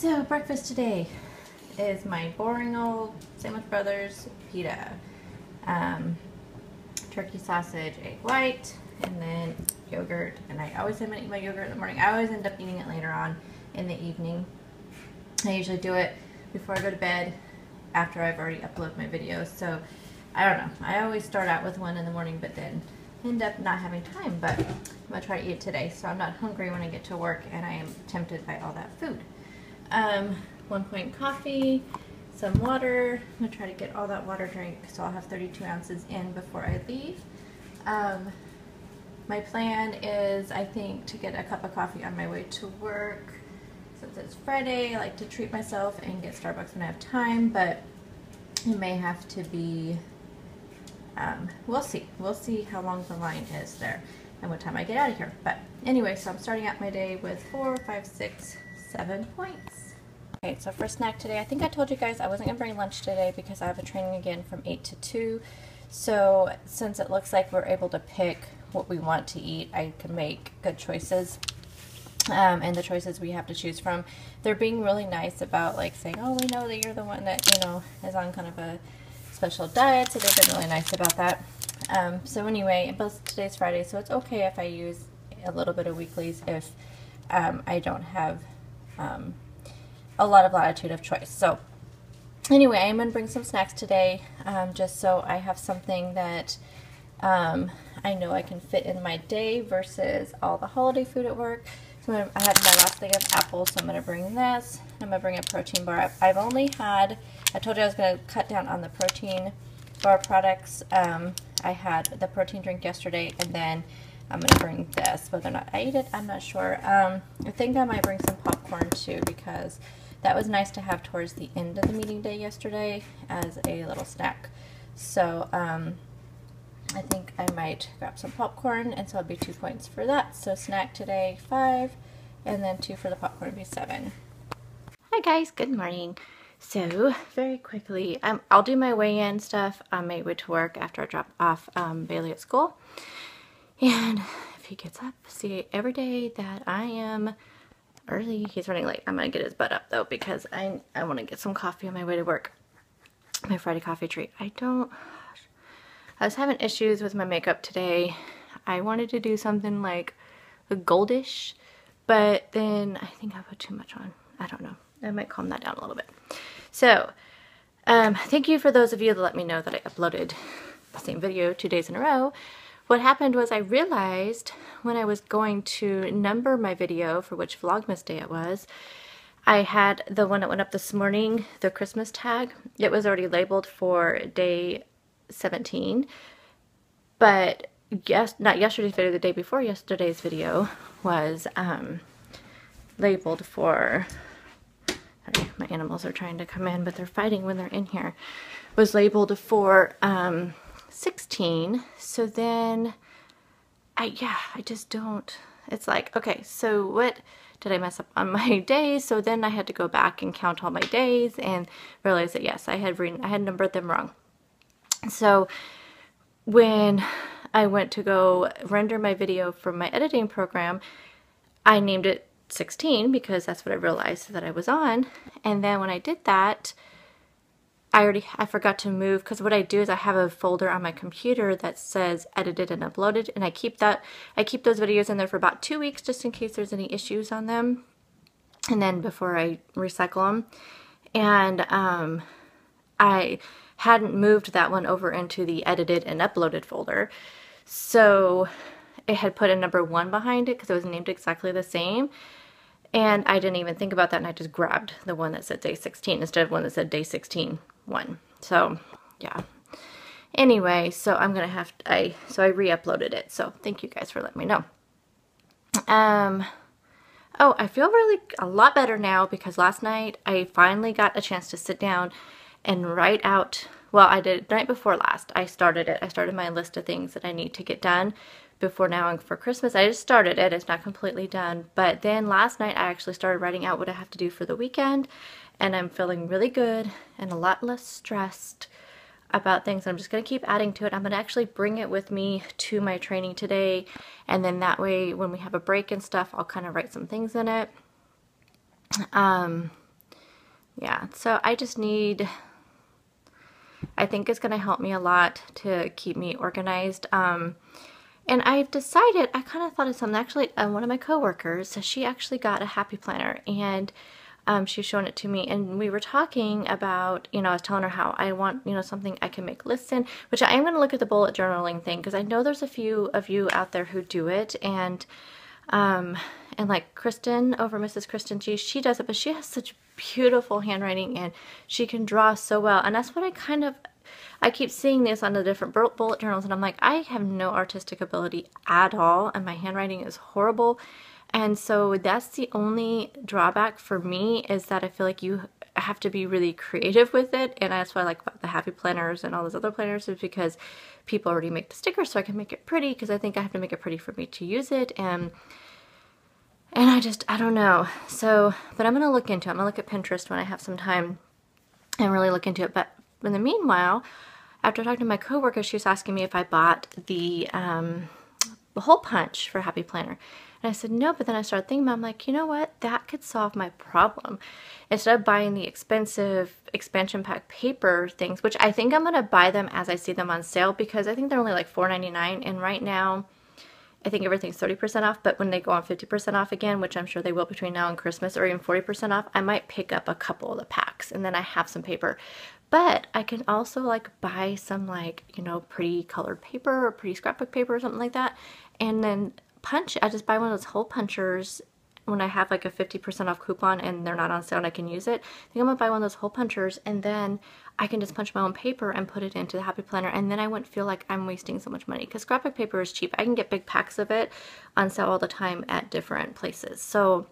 So breakfast today is my boring old Sandwich Brothers pita. Turkey sausage, egg white, and then yogurt. And I always am gonna eat my yogurt in the morning. I always end up eating it later on in the evening. I usually do it before I go to bed after I've already uploaded my videos. So I don't know. I always start out with one in the morning, but then end up not having time. But I'm gonna try to eat it today, so I'm not hungry when I get to work and I am tempted by all that food. 1 point coffee, some water. I'm gonna try to get all that water drink, so I'll have 32 ounces in before I leave. My plan is, I think, to get a cup of coffee on my way to work. Since it's Friday, I like to treat myself and get Starbucks when I have time, but it may have to be, we'll see. We'll see how long the line is there and what time I get out of here. But anyway, so I'm starting out my day with 4, 5, 6, 7 points. Okay, so for snack today, I think I told you guys I wasn't going to bring lunch today because I have a training again from 8 to 2. So since it looks like we're able to pick what we want to eat, I can make good choices. And the choices we have to choose from, they're being really nice about like saying, oh, we know that you're the one that, you know, is on kind of a special diet. So they've been really nice about that. So anyway, but today's Friday, so it's okay if I use a little bit of weeklies if I don't have a lot of latitude of choice. So anyway, I'm going to bring some snacks today, just so I have something that I know I can fit in my day versus all the holiday food at work. So I had my last thing of apples, so I'm going to bring this. I'm going to bring a protein bar. I've only had, I told you I was going to cut down on the protein bar products. I had the protein drink yesterday, and then I'm going to bring this. Whether or not I eat it, I'm not sure. I think I might bring some popcorn too, because that was nice to have towards the end of the meeting day yesterday as a little snack. So I think I might grab some popcorn, and so it'll be 2 points for that. So snack today, 5, and then 2 for the popcorn would be 7. Hi guys, good morning. So very quickly, I'll do my weigh-in stuff on my way to work after I drop off Bailey at school. And if he gets up, see, every day that I am early, he's running late. I'm going to get his butt up though, because I want to get some coffee on my way to work. My Friday coffee treat. I was having issues with my makeup today. I wanted to do something like a goldish, but then I think I put too much on. I don't know. I might calm that down a little bit. So, thank you for those of you that let me know that I uploaded the same video 2 days in a row. What happened was I realized when I was going to number my video for which Vlogmas day it was, I had the one that went up this morning, the Christmas tag. It was already labeled for day 17, but not yesterday's video, the day before yesterday's video was labeled for, sorry, my animals are trying to come in, but they're fighting when they're in here, was labeled for 16. So then I just don't, it's like, okay, so what did I mess up on my days? So then I had to go back and count all my days and realize that yes, I had numbered them wrong. So when I went to go render my video from my editing program, I named it 16 because that's what I realized that I was on. And then when I did that, I forgot to move, because what I do is I have a folder on my computer that says edited and uploaded, and I keep those videos in there for about 2 weeks just in case there's any issues on them, and then before I recycle them. And I hadn't moved that one over into the edited and uploaded folder, so it had put a number 1 behind it because it was named exactly the same. And I didn't even think about that, and I just grabbed the one that said day 16 instead of one that said day 16-1. So yeah. Anyway, so I'm gonna have to, so I re-uploaded it. So thank you guys for letting me know. Oh, I feel really a lot better now because last night I finally got a chance to sit down and write out. Well, I did the night before last. I started it. I started my list of things that I need to get done before now and for Christmas. I just started it. It's not completely done. But then last night I actually started writing out what I have to do for the weekend, and I'm feeling really good and a lot less stressed about things. I'm just going to keep adding to it. I'm going to actually bring it with me to my training today, and then that way when we have a break and stuff, I'll kind of write some things in it. yeah, so I just need, I think it's going to help me a lot to keep me organized. And I've decided, I kind of thought of something. Actually, one of my coworkers, she actually got a happy planner, and she was showing it to me, and we were talking about, you know, I was telling her how I want, you know, something I can make lists in, which I am going to look at the bullet journaling thing, because I know there's a few of you out there who do it, and like Kristen over Mrs. Kristen G, she does it, but she has such beautiful handwriting, and she can draw so well, and that's what I keep seeing this on the different bullet journals, and I'm like, I have no artistic ability at all, and my handwriting is horrible. And so that's the only drawback for me, is that I feel like you have to be really creative with it. And that's what I like about the happy planners and all those other planners, is because people already make the stickers, so I can make it pretty, because I think I have to make it pretty for me to use it. And I don't know. So, but I'm going to look into it. I'm going to look at Pinterest when I have some time and really look into it. But in the meanwhile, after talking to my coworker, she was asking me if I bought the hole punch for Happy Planner. And I said no, but then I started thinking about it. I'm like, you know what? That could solve my problem. Instead of buying the expensive expansion pack paper things, which I think I'm going to buy them as I see them on sale, because I think they're only like $4.99, and right now I think everything's 30% off, but when they go on 50% off again, which I'm sure they will between now and Christmas, or even 40% off, I might pick up a couple of the packs, and then I have some paper. But I can also like buy some, like, you know, pretty colored paper or pretty scrapbook paper or something like that, and then punch. I just buy one of those hole punchers when I have like a 50% off coupon and they're not on sale and I can use it. I think I'm gonna buy one of those hole punchers, and then I can just punch my own paper and put it into the Happy Planner, and then I wouldn't feel like I'm wasting so much money, because scrapbook paper is cheap. I can get big packs of it on sale all the time at different places. So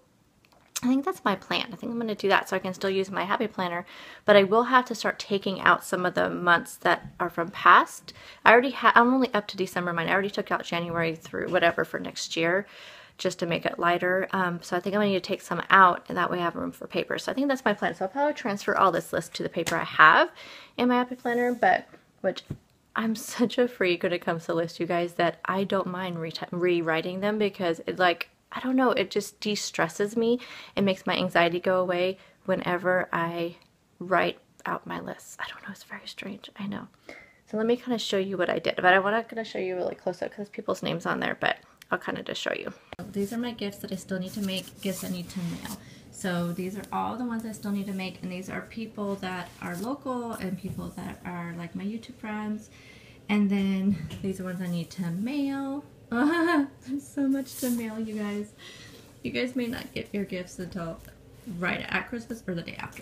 I think that's my plan. I think I'm going to do that so I can still use my Happy Planner, but I will have to start taking out some of the months that are from past. I'm only up to December mine. I already took out January through whatever for next year, just to make it lighter. So I think I'm going to need to take some out, and that way I have room for paper. So I think that's my plan. So I'll probably transfer all this list to the paper I have in my Happy Planner, but which I'm such a freak when it comes to lists, you guys, that I don't mind rewriting them, because it, like, I don't know, it just de-stresses me. It makes my anxiety go away whenever I write out my lists. I don't know, it's very strange, I know. So let me kind of show you what I did, but I'm not going to show you really close up because people's names on there, but I'll kind of just show you. These are my gifts that I still need to make, gifts I need to mail. So these are all the ones I still need to make, and these are people that are local and people that are like my YouTube friends. And then these are ones I need to mail. There's so much to mail, you guys. You guys may not get your gifts until right at Christmas or the day after,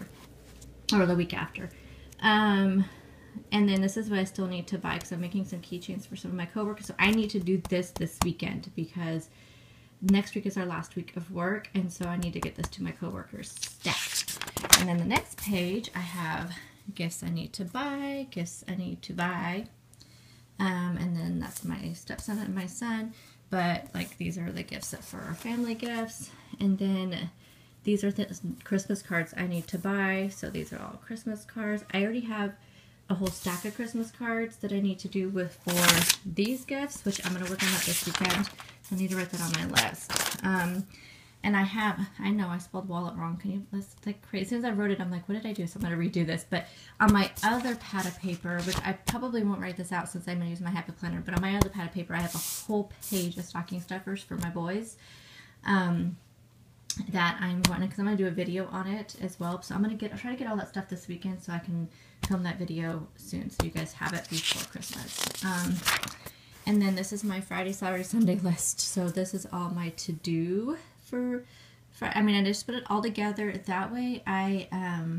or the week after. And then this is what I still need to buy, because I'm making some keychains for some of my coworkers. So I need to do this weekend, because next week is our last week of work, and so I need to get this to my coworkers stat. And then the next page, I have gifts I need to buy, gifts I need to buy. And then that's my stepson and my son, but like these are the gifts that for our family gifts. And then these are the Christmas cards I need to buy. So these are all Christmas cards. I already have a whole stack of Christmas cards that I need to do for these gifts, which I'm going to work on that this weekend. So I need to write that on my list. And I know I spelled wallet wrong. That's like crazy. As soon as I wrote it, I'm like, what did I do? So I'm going to redo this. But on my other pad of paper, which I probably won't write this out since I'm going to use my Happy Planner, but on my other pad of paper, I have a whole page of stocking stuffers for my boys. That I'm going to, because I'm going to do a video on it as well. So I'm going to try to get all that stuff this weekend so I can film that video soon, so you guys have it before Christmas. And then this is my Friday, Saturday, Sunday list. So this is all my to-do for I mean, I just put it all together. That way I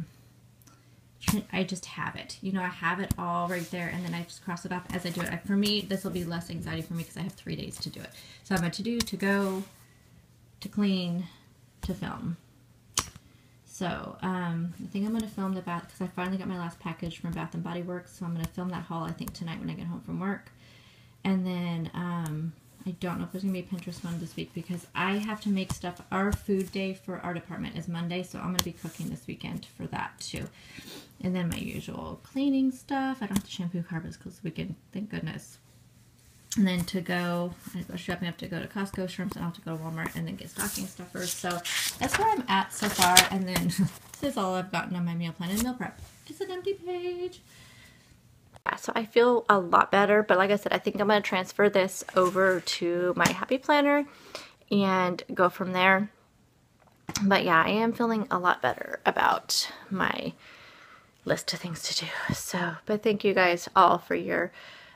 just have it. You know, I have it all right there, and then I just cross it off as I do it. For me, this will be less anxiety for me because I have 3 days to do it. So I have a to-do, to go, to clean, to film. So I think I'm going to film the bath, because I finally got my last package from Bath & Body Works. So I'm going to film that haul, I think, tonight when I get home from work. And then I don't know if there's going to be a Pinterest one this week, because I have to make stuff. Our food day for our department is Monday, so I'm going to be cooking this weekend for that too. And then my usual cleaning stuff. I don't have to shampoo carpets because we can, thank goodness. And then to go, I go shopping, I have to go to Costco, shrimps, and I have to go to Walmart and then get stocking stuffers. So that's where I'm at so far. And then this is all I've gotten on my meal plan and meal prep. It's an empty page. Yeah, so I feel a lot better, but like I said, I think I'm going to transfer this over to my Happy Planner and go from there. But yeah, I am feeling a lot better about my list of things to do. So, but thank you guys all for your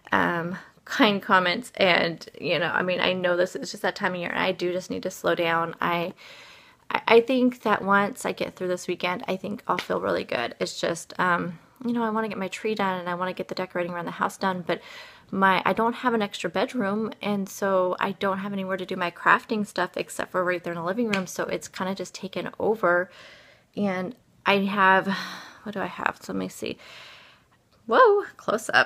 kind comments, and you know, I mean, I know this is just that time of year and I do just need to slow down. I think that once I get through this weekend, I think I'll feel really good. It's just you know, I want to get my tree done and I want to get the decorating around the house done, but I don't have an extra bedroom, and so I don't have anywhere to do my crafting stuff except for right there in the living room. So it's kind of just taken over, and I have, what do I have? So let me see. Whoa, close up.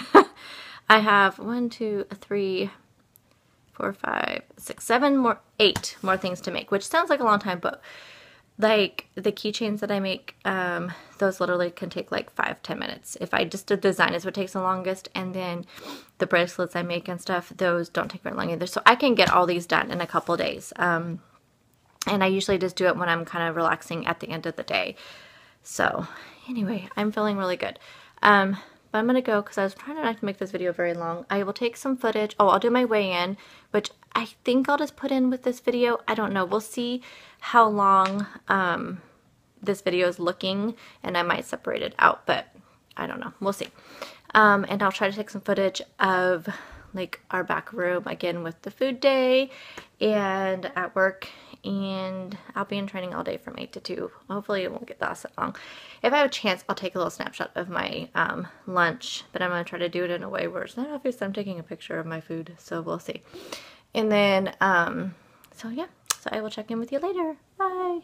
I have 1, 2, 3, 4, 5, 6, 7 more, 8 more things to make, which sounds like a long time, but like the keychains that I make, those literally can take like 5-10 minutes. If I just did design is what takes the longest, and then the bracelets I make and stuff, those don't take very long either. So I can get all these done in a couple days. And I usually just do it when I'm kind of relaxing at the end of the day. So anyway, I'm feeling really good. But I'm going to go because I was trying not to make this video very long. I will take some footage. Oh, I'll do my weigh-in, which I think I'll just put in with this video. I don't know. We'll see how long this video is looking, and I might separate it out, but I don't know. We'll see. And I'll try to take some footage of like our back room again with the food day and at work. And I'll be in training all day from 8 to 2. Hopefully it won't get that long. If I have a chance, I'll take a little snapshot of my lunch, but I'm going to try to do it in a way where it's not obvious I'm taking a picture of my food, so we'll see. And then, so yeah, so I will check in with you later. Bye!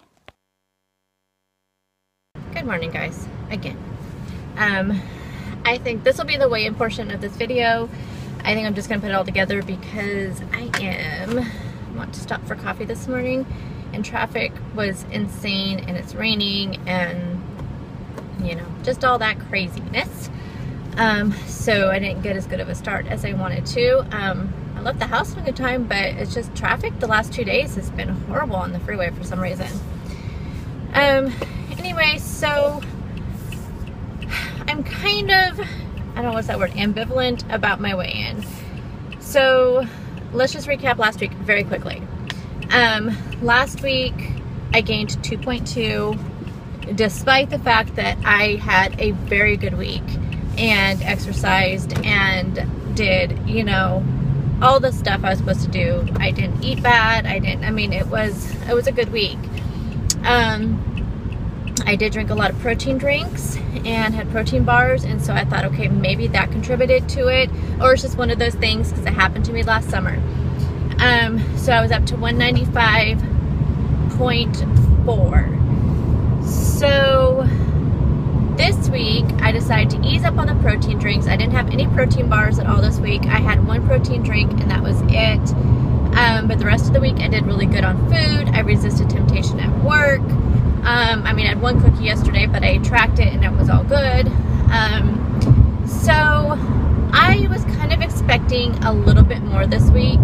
Good morning, guys, again. I think this will be the weigh-in portion of this video. I think I'm just going to put it all together because I want to stop for coffee this morning, and traffic was insane, and it's raining, and you know, just all that craziness. So I didn't get as good of a start as I wanted to. I left the house in a good time, but it's just traffic the last 2 days has been horrible on the freeway for some reason. Anyway, so I'm kind of, I don't know what's that word, ambivalent about my weigh-in. So let's just recap last week very quickly. Last week I gained 2.2 despite the fact that I had a very good week and exercised and did, you know, all the stuff I was supposed to do. I didn't eat bad. I mean, it was a good week. I did drink a lot of protein drinks and had protein bars, and so I thought, okay, maybe that contributed to it, or it's just one of those things because it happened to me last summer. So I was up to 195.4. So this week I decided to ease up on the protein drinks. I didn't have any protein bars at all this week. I had one protein drink and that was it. But the rest of the week I did really good on food. I resisted temptation at work. I mean, I had one cookie yesterday, but I tracked it and it was all good. So I was kind of expecting a little bit more this week.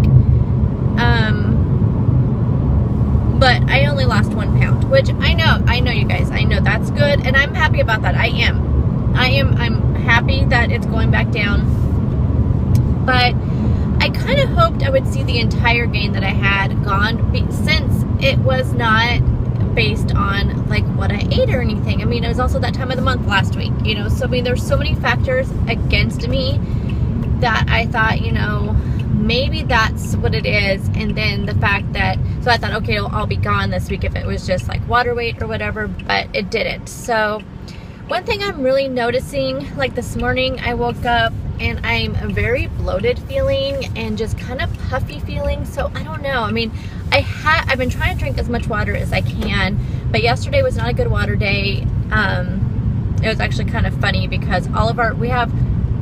But I only lost 1 pound, which I know you guys, I know that's good, and I'm happy about that. I'm happy that it's going back down, but I kind of hoped I would see the entire gain that I had gone, since it was not based on like what I ate or anything. I mean, it was also that time of the month last week, you know, so I mean, there's so many factors against me that I thought, you know, maybe that's what it is. And then the fact that, so I thought, okay, I'll be gone this week if it was just like water weight or whatever, but it didn't. So one thing I'm really noticing, like this morning I woke up and I'm a very bloated feeling and just kind of puffy feeling. So I don't know. I mean, I've been trying to drink as much water as I can, but yesterday was not a good water day. It was actually kind of funny because we have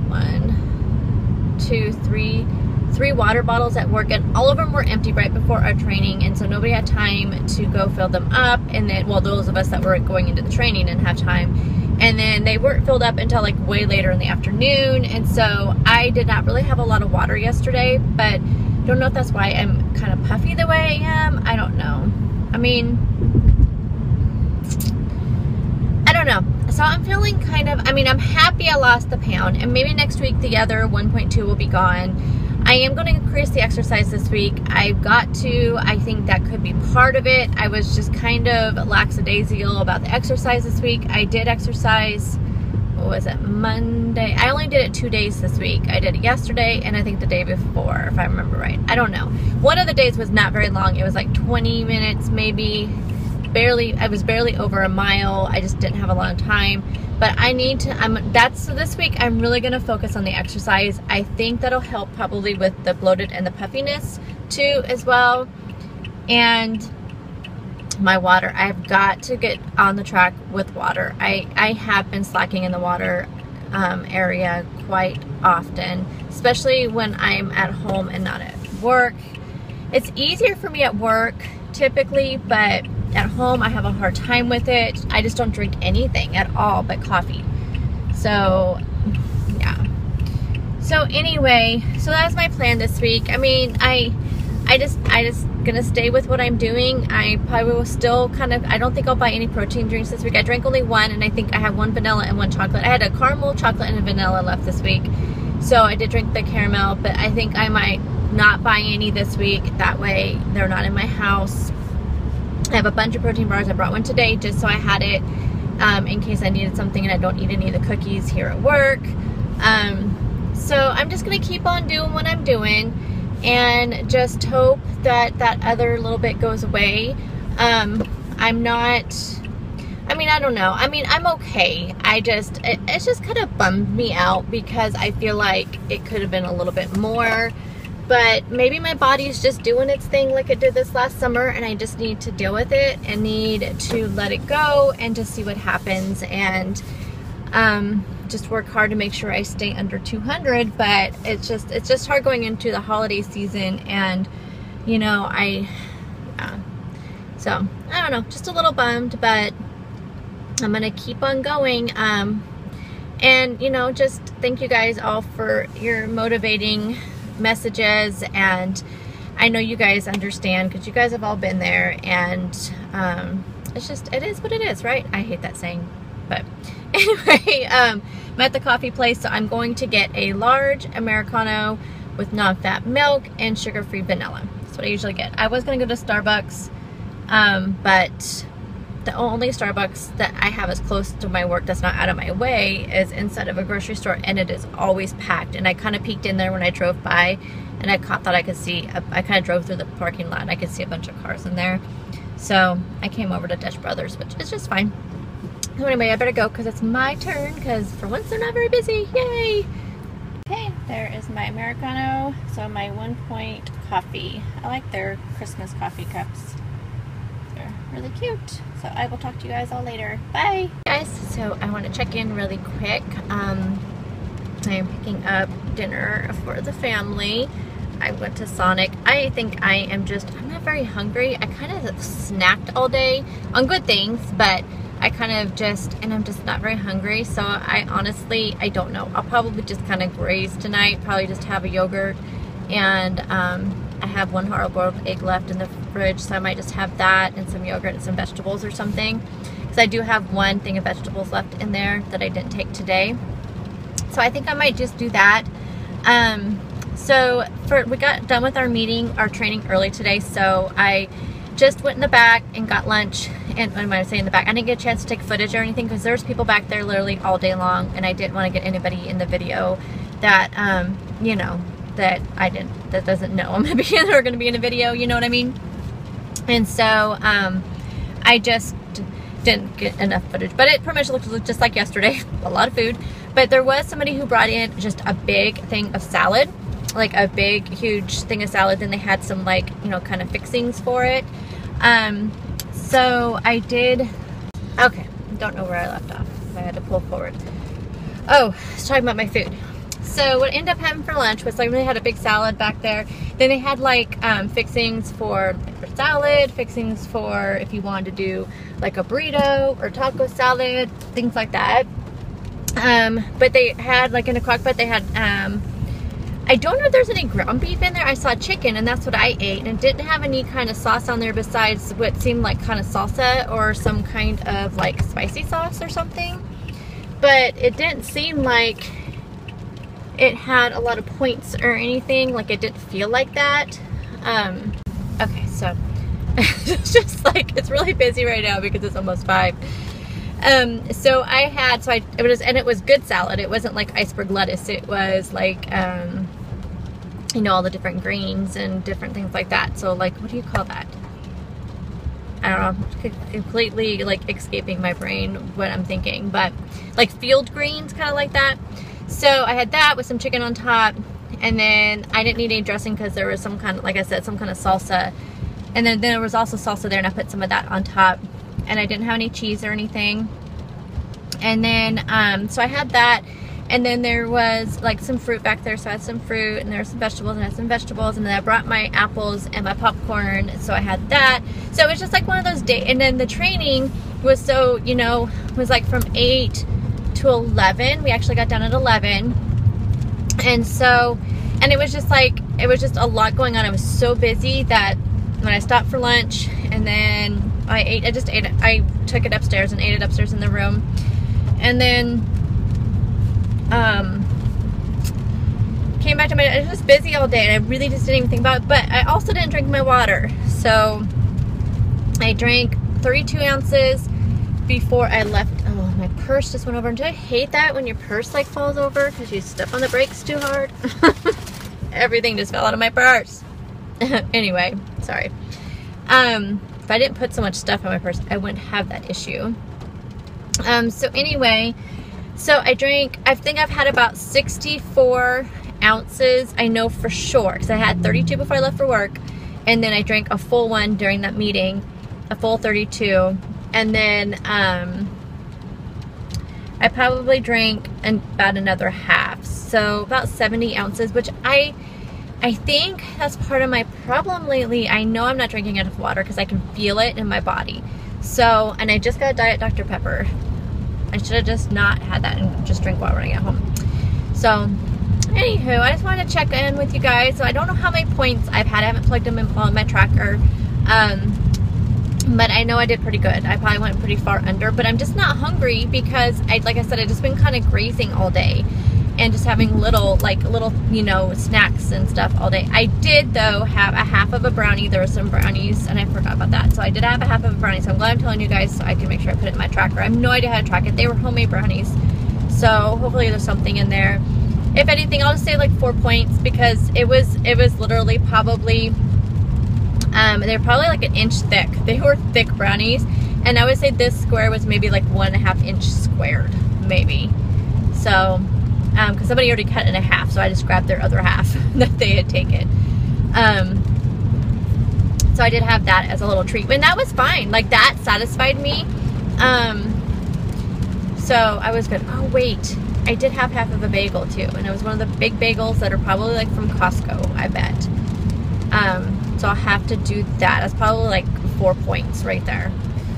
3 water bottles at work, and all of them were empty right before our training, and so nobody had time to go fill them up. And then, well, those of us that were going into the training didn't have time. and then they weren't filled up until like way later in the afternoon, and so I did not really have a lot of water yesterday, but don't know if that's why I'm kind of puffy the way I am. I don't know. I mean, I don't know. So I'm feeling kind of, I mean, I'm happy I lost the pound, and maybe next week the other 1.2 will be gone. I am going to increase the exercise this week. I've got to. I think that could be part of it. I was just kind of lackadaisical about the exercise this week. I did exercise, what was it, Monday? I only did it 2 days this week. I did it yesterday and I think the day before, if I remember right. I don't know. One of the days was not very long. It was like 20 minutes maybe. Barely, I was barely over a mile. I just didn't have a long time. But I need to, so this week I'm really going to focus on the exercise. I think that'll help probably with the bloated and the puffiness too as well. And my water, I've got to get on the track with water. I have been slacking in the water area quite often, especially when I'm at home and not at work. It's easier for me at work typically, but at home I have a hard time with it. I just don't drink anything at all but coffee. So yeah. So anyway, so that's my plan this week. I mean, I just gonna stay with what I'm doing. I probably will still kind of, I don't think I'll buy any protein drinks this week. I drank only one, and I think I have one vanilla and one chocolate. I had a caramel, chocolate, and a vanilla left this week. So I did drink the caramel, but I think I might not buy any this week. That way they're not in my house. I have a bunch of protein bars. I brought one today just so I had it in case I needed something and I don't eat any of the cookies here at work. So I'm just going to keep on doing what I'm doing and just hope that that other little bit goes away. I'm not, I mean, I don't know. I mean, I'm okay. It's just kind of bummed me out because I feel like it could have been a little bit more. But maybe my body's just doing its thing like it did this last summer, and I just need to deal with it and need to let it go and just see what happens, and just work hard to make sure I stay under 200. But it's just hard going into the holiday season, and you know, so I don't know, just a little bummed, but I'm gonna keep on going. And you know, just thank you guys all for your motivating messages, and I know you guys understand because you guys have all been there, and it is what it is, right? I hate that saying, but anyway, I'm at the coffee place, so I'm going to get a large Americano with non-fat milk and sugar-free vanilla. That's what I usually get. I was going to go to Starbucks, but the only Starbucks that I have as close to my work that's not out of my way is inside of a grocery store, and it is always packed. And I kind of peeked in there when I drove by, and I thought I could see, I kind of drove through the parking lot and I could see a bunch of cars in there. So I came over to Dutch Brothers, which is just fine. So anyway, I better go because it's my turn, because for once they're not very busy. Yay! Okay, there is my Americano. So my 1 point coffee. I like their Christmas coffee cups. They're really cute. So I will talk to you guys all later. Bye! Guys, so I want to check in really quick. I am picking up dinner for the family. I went to Sonic. I think I'm not very hungry. I kind of snacked all day on good things, but I kind of I'm just not very hungry. So I honestly, I don't know. I'll probably just kind of graze tonight. Probably just have a yogurt, and I have one hard-boiled egg left in the fridge, so I might just have that and some yogurt and some vegetables or something. Because I do have one thing of vegetables left in there that I didn't take today. So I think I might just do that. So we got done with our meeting, our training early today, so I just went in the back and got lunch. And when I say in the back, I didn't get a chance to take footage or anything because there's people back there literally all day long, and I didn't want to get anybody in the video that, you know, that doesn't know I'm going to be in or going to be in a video, you know what I mean? And so I just didn't get enough footage, but it pretty much looked just like yesterday. A lot of food, but there was somebody who brought in just a big thing of salad, like a big huge thing of salad. Then they had some, like, you know, kind of fixings for it. So I did, okay, don't know where I left off. I had to pull forward. Oh, I was talking about my food. So what I ended up having for lunch was like, they had a big salad back there. Then they had like fixings for salad, fixings for if you wanted to do like a burrito or taco salad, things like that. But they had like in a crock pot, they had, I don't know if there's any ground beef in there. I saw chicken and that's what I ate. And it didn't have any kind of sauce on there besides what seemed like kind of salsa or some kind of like spicy sauce or something. But it didn't seem like it had a lot of points or anything. Like it didn't feel like that. Okay, so it's just like, it's really busy right now because it's almost 5. So I had, it was good salad. It wasn't like iceberg lettuce. It was like, you know, all the different greens and different things like that. So like, what do you call that? I don't know, completely like escaping my brain what I'm thinking, but like field greens, kind of like that. So I had that with some chicken on top, and then I didn't need any dressing because there was some kind of, like I said, some kind of salsa. And then there was also salsa there, and I put some of that on top. And I didn't have any cheese or anything. And then, so I had that. And then there was like some fruit back there. So I had some fruit, and there were some vegetables, and I had some vegetables. And then I brought my apples and my popcorn. So I had that. So it was just like one of those days. And then the training was so, you know, was like from 8 to 11. We actually got done at 11. And so, and it was just like, it was just a lot going on. I was so busy that when I stopped for lunch, and then I just ate it. I took it upstairs and ate it upstairs in the room. And then, came back to my, I was just busy all day, and I really just didn't even think about it. But I also didn't drink my water. So I drank 32 ounces before I left. Oh, my purse just went over. And do I hate that when your purse like falls over because you step on the brakes too hard? Everything just fell out of my purse. Anyway, sorry. If I didn't put so much stuff in my purse, I wouldn't have that issue. So anyway, so I drank, I think I've had about 64 ounces. I know for sure, because I had 32 before I left for work, and then I drank a full one during that meeting, a full 32, and then I probably drank about another half, so about 70 ounces, which I think that's part of my problem lately. I know I'm not drinking enough water because I can feel it in my body. So, and I just got a Diet Dr. Pepper. I should have just not had that and just drink water when I get home. So, anywho, I just wanted to check in with you guys. So I don't know how many points I've had. I haven't plugged them in on my tracker. But I know I did pretty good. I probably went pretty far under, but I'm just not hungry because like I said, I've just been kind of grazing all day and just having little, you know, snacks and stuff all day. I did, though, have a half of a brownie. There were some brownies, and I forgot about that. So I did have a half of a brownie, so I'm glad I'm telling you guys so I can make sure I put it in my tracker. I have no idea how to track it. They were homemade brownies, so hopefully there's something in there. If anything, I'll just say like 4 points because it was literally probably, they're probably like an inch thick. They were thick brownies, and I would say this square was maybe like 1.5 inch squared, maybe. So, because somebody already cut it in half, so I just grabbed their other half that they had taken. So I did have that as a little treat, and that was fine. Like, that satisfied me. So I was good. Oh wait, I did have half of a bagel too, and it was one of the big bagels that are probably like from Costco, I bet. So I'll have to do that. That's probably like 4 points right there.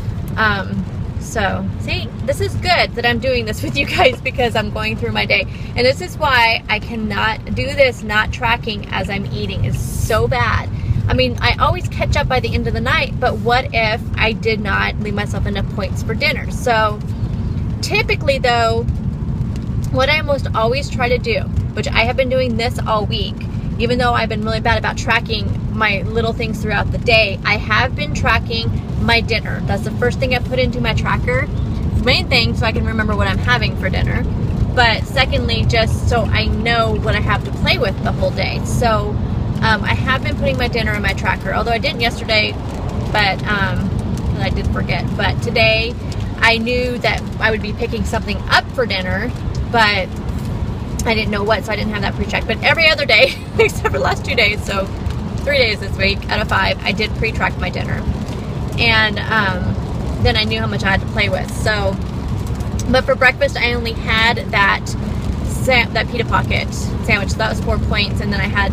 So, see, this is good that I'm doing this with you guys because I'm going through my day. And this is why I cannot do this not tracking as I'm eating. It's so bad. I mean, I always catch up by the end of the night, but what if I did not leave myself enough points for dinner? So, typically though, what I almost always try to do, which I have been doing this all week, even though I've been really bad about tracking my little things throughout the day, I have been tracking my dinner. That's the first thing I put into my tracker. Main thing, so I can remember what I'm having for dinner. But secondly, just so I know what I have to play with the whole day. So I have been putting my dinner in my tracker, although I didn't yesterday, but I did forget. But today I knew that I would be picking something up for dinner, but I didn't know what, so I didn't have that pre-checked. But every other day, except for the last 2 days, so 3 days this week out of 5, I did pre-track my dinner. And then I knew how much I had to play with. So, but for breakfast, I only had that that pita pocket sandwich. So that was 4 points, and then I had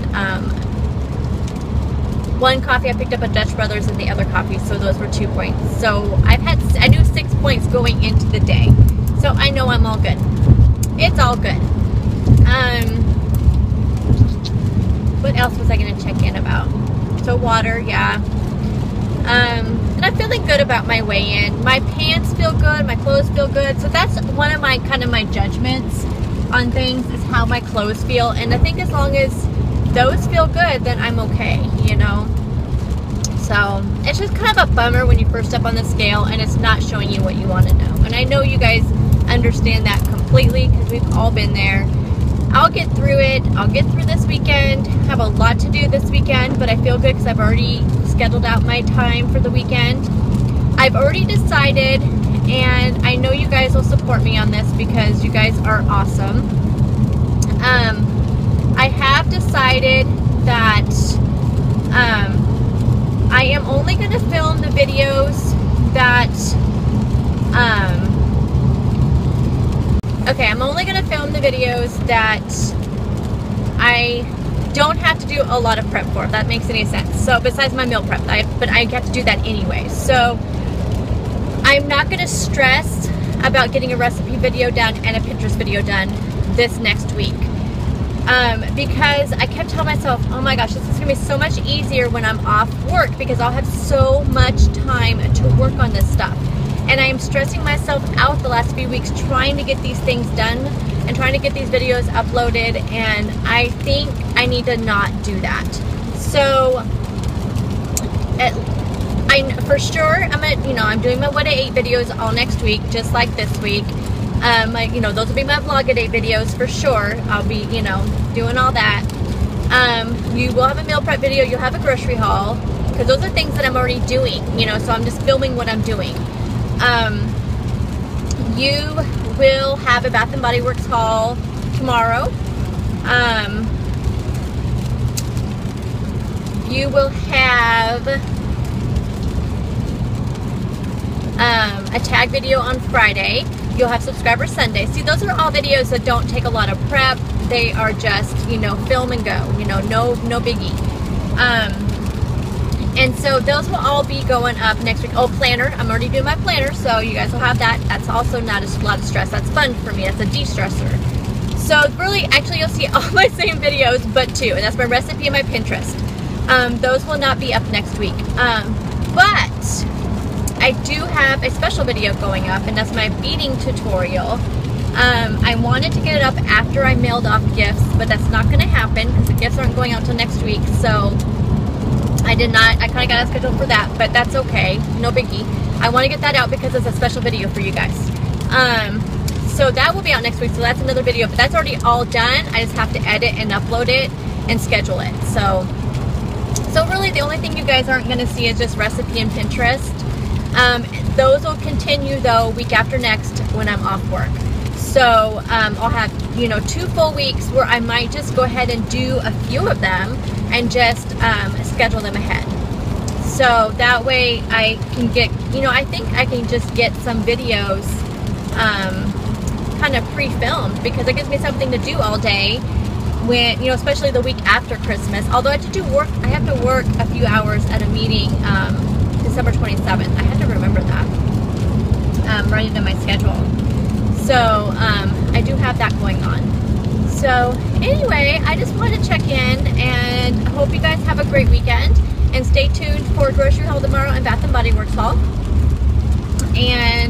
one coffee I picked up at Dutch Brothers and the other coffee, so those were 2 points. So I knew 6 points going into the day, so I know I'm all good. It's all good. What else was I going to check in about? So water, yeah. And I'm feeling good about my weigh-in. My pants feel good, my clothes feel good. So that's one of my my judgments on things, is how my clothes feel. And I think as long as those feel good, then I'm okay, you know. So it's just kind of a bummer when you first step on the scale and it's not showing you what you want to know. And I know you guys understand that completely, because we've all been there. I'll get through it. I'll get through this weekend. Have a lot to do this weekend, but I feel good because I've already scheduled out my time for the weekend. I've already decided, and I know you guys will support me on this because you guys are awesome. I have decided that I am only going to film the videos that okay, I'm only going to film the videos that I don't have to do a lot of prep for, if that makes any sense. So besides my meal prep, but I have to do that anyway. So I'm not going to stress about getting a recipe video done and a Pinterest video done this next week. Because I kept telling myself, oh my gosh, this is going to be so much easier when I'm off work, because I'll have so much time to work on this stuff. And I am stressing myself out the last few weeks trying to get these things done and trying to get these videos uploaded, and I think I need to not do that. So for sure I'm doing my what I ate videos all next week, just like this week. Those will be my Vlogidays videos for sure. I'll be, doing all that. You will have a meal prep video. You'll have a grocery haul, because those are things that I'm already doing, so I'm just filming what I'm doing. You will have a Bath & Body Works haul tomorrow. You will have a tag video on Friday. You'll have Subscriber Sunday. See, those are all videos that don't take a lot of prep. They are just, film and go, no biggie. And so those will all be going up next week. Oh, planner. I'm already doing my planner, so you guys will have that. That's also not a lot of stress. That's fun for me. That's a de-stressor. So really, actually, you'll see all my same videos, but two. And that's my recipe and my Pinterest. Those will not be up next week. But I do have a special video going up, and that's my beading tutorial. I wanted to get it up after I mailed off gifts, but that's not going to happen because the gifts aren't going out till next week. So I kind of got a schedule for that, but that's okay. No biggie. I want to get that out because it's a special video for you guys. So that will be out next week. So that's another video, but that's already all done. I just have to edit and upload it and schedule it. So really the only thing you guys aren't going to see is just recipe and Pinterest. Those will continue though week after next when I'm off work. So I'll have 2 full weeks where I might just go ahead and do a few of them and just schedule them ahead. So that way I can get, I think I can just get some videos kind of pre-filmed, because it gives me something to do all day when, especially the week after Christmas. Although I have to work a few hours at a meeting December 27th. I had to remember that, write it in my schedule. So I do have that going on. So anyway, I just wanted to check in, and I hope you guys have a great weekend, and stay tuned for grocery haul tomorrow and Bath & Body Works haul. And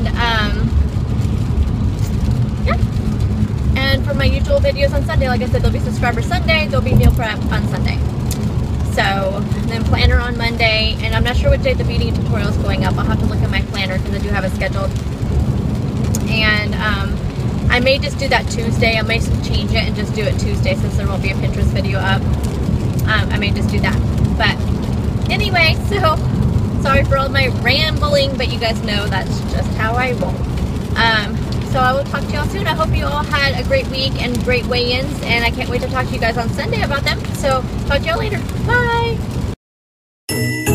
yeah, and for my usual videos on Sunday, like I said, there'll be Subscriber Sunday, there'll be meal prep on Sunday. So then planner on Monday, and I'm not sure what day the beading tutorial is going up. I'll have to look at my planner because I do have it scheduled. And I may just do that Tuesday. I may change it and just do it Tuesday since there won't be a Pinterest video up. I may just do that. But anyway, so sorry for all my rambling, but you guys know that's just how I roll. So I will talk to y'all soon. I hope you all had a great week and great weigh-ins, and I can't wait to talk to you guys on Sunday about them. So talk to y'all later. Bye!